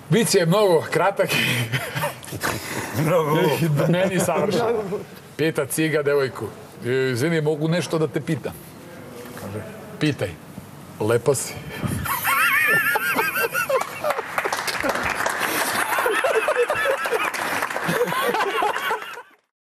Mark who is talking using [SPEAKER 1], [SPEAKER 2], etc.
[SPEAKER 1] Vic je mnogo kratak. Meni savršen. Pita ciga devojku. Izvini, mogu nešto da te pitam? Kaže, pitaj. Lepa si.